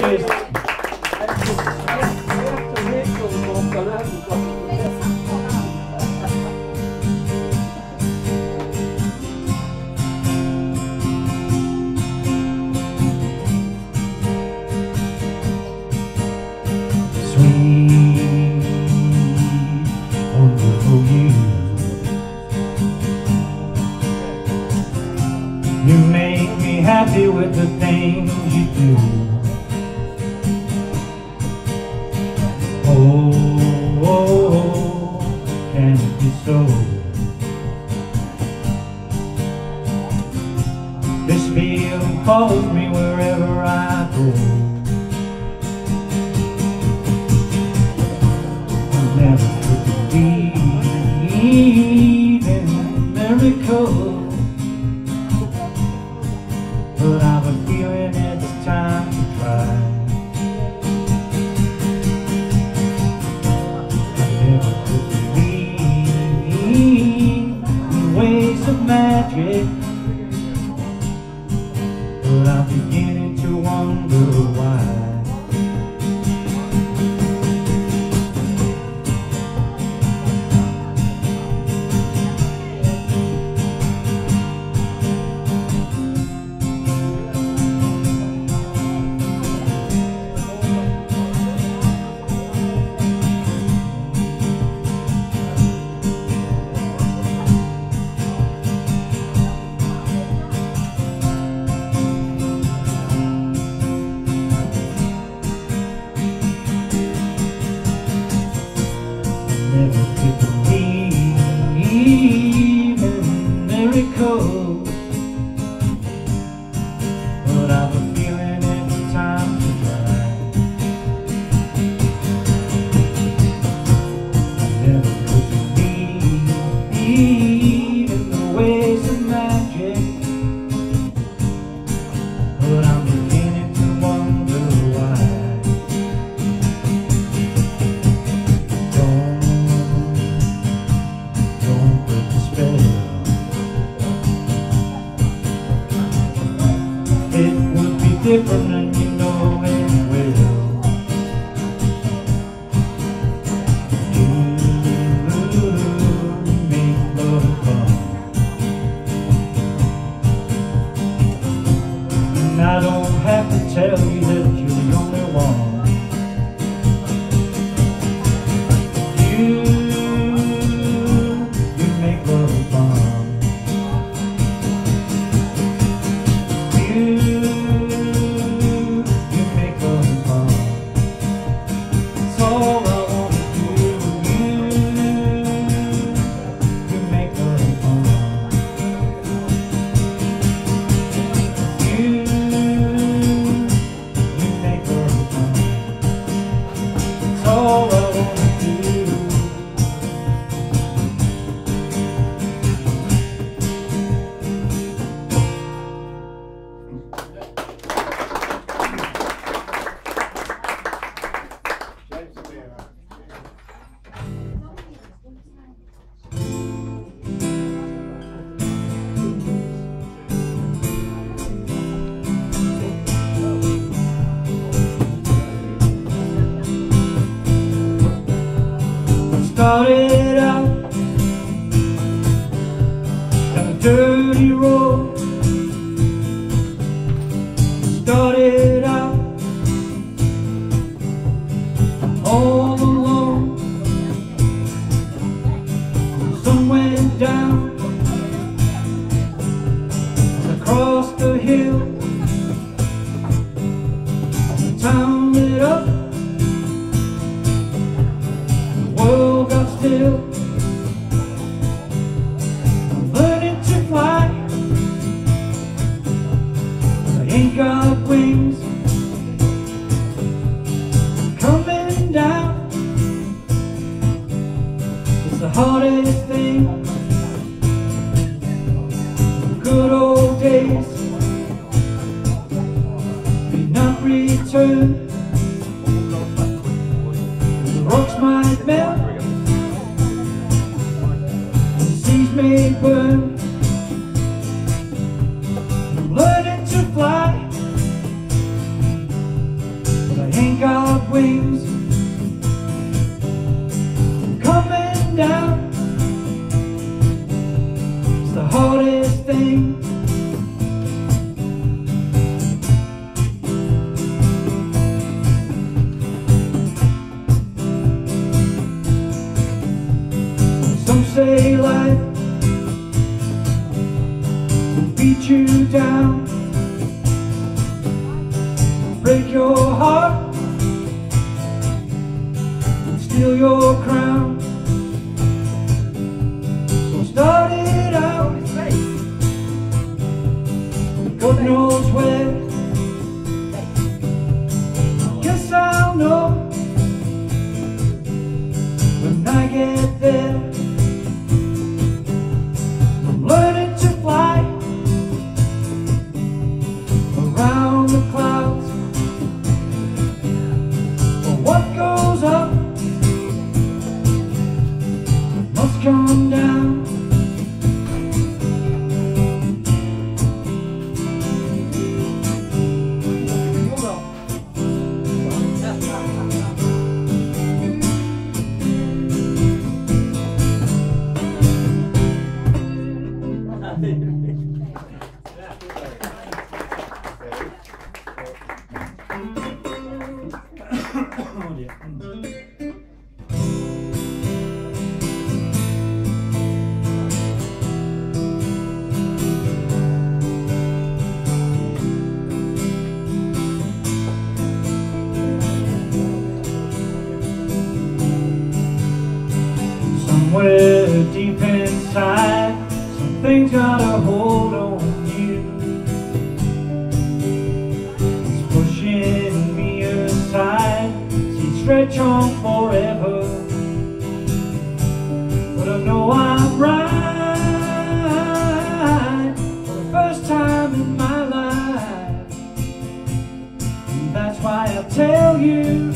You make me happy with the things you do. Oh, oh, can it be so? This feeling follows me wherever I go. I never could believe in miracles, but I've a feeling it's time to try. I never could believe in ways of magic, but I'm beginning to wonder why. Never could believe in miracles, but I've a feeling it's time to try. I never could believe in the ways of magic, but I'm beginning to wonder why. It would be different and you know it will. You make love fun, and I don't have to tell you that you're the only one. You make love fun. Started out down a dirty road. Started out all alone. Sun went down across the hill. The town lit up. Still, I'm learning to fly. I ain't got wings. Coming down, it's the hardest thing. Good old days may not return. The rocks might melt, may burn. I'm learning to fly. ain't got wings, coming down. It's the hardest thing. Some say life will beat you down, break your heart, and steal your crown. So start it out, God knows where. Guess I'll know when I get there. I'm learning to fly around the clouds. What goes up must come down. Oh dear. Somewhere deep inside, something's got a hold on you. It's pushing me aside, see stretch on forever. But I know I'm right for the first time in my life. And that's why I tell you,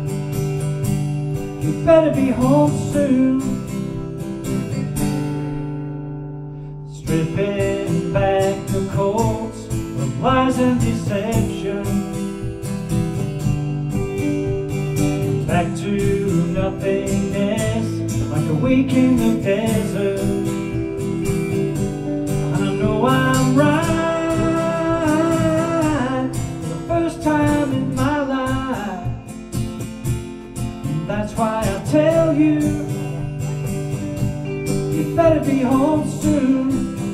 you better be home soon. Stripping back the coats of lies and deception, back to nothingness, like a week in the desert. And I know I'm right for the first time in my life. And that's why I tell you, you better be home soon.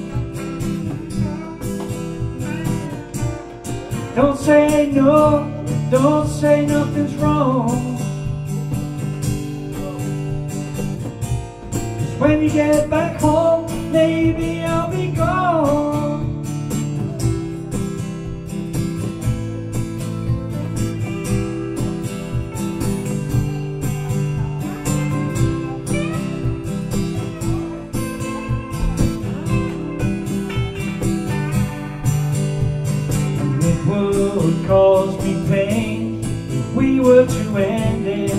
Don't say no, don't say nothing's wrong. 'Cause when you get back home, maybe I'll be gone. It would cause me pain if we were to end it.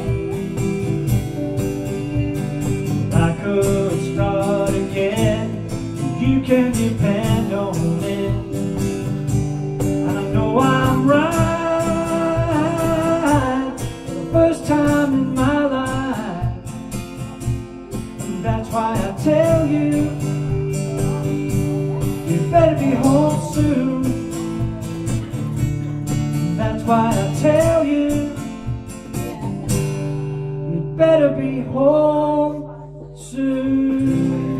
I could start again, you can depend on it. And I know I'm right for the first time in my life. And that's why I tell you, you better be home soon. That's why I tell you, you'd better be home soon.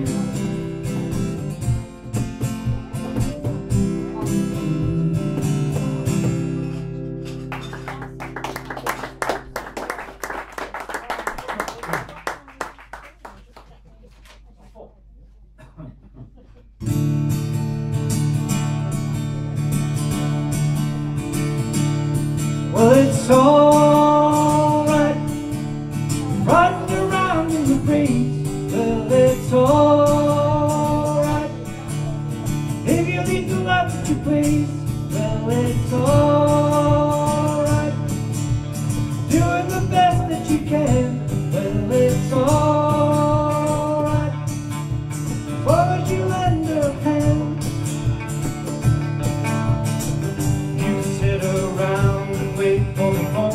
Well, it's alright, riding around in the breeze. Well, it's alright, if you lead the life that you please. Well, it's alright, doing the best that you can. Well, it's alright, as long as you lend a hand. You sit around and wait for the phone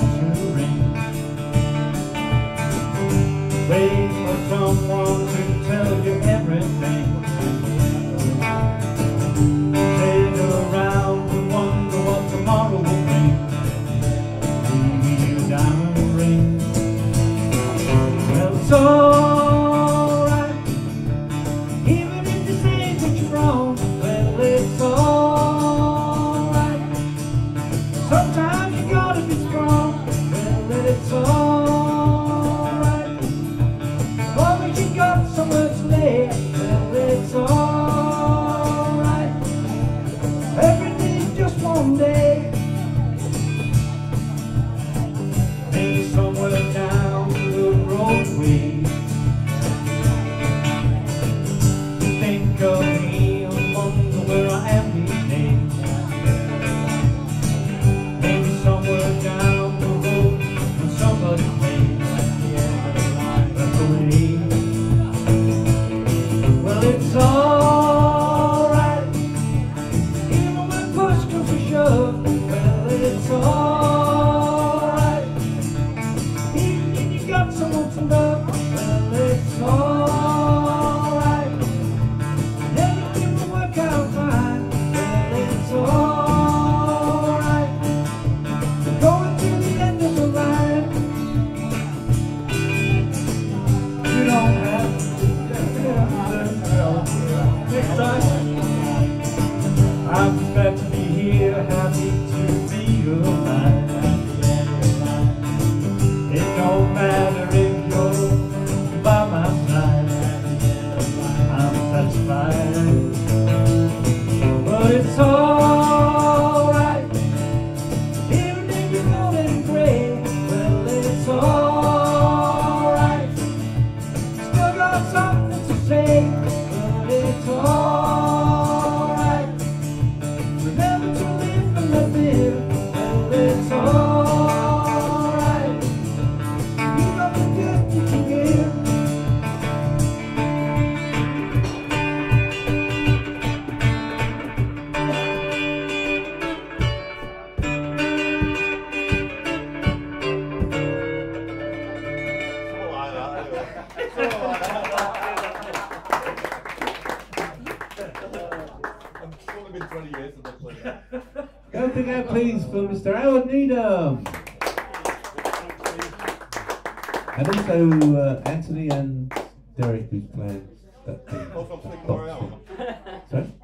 Go big out, please, for Mr. Howard Needham. And also Anthony and Derek, who's playing that thing. Sorry?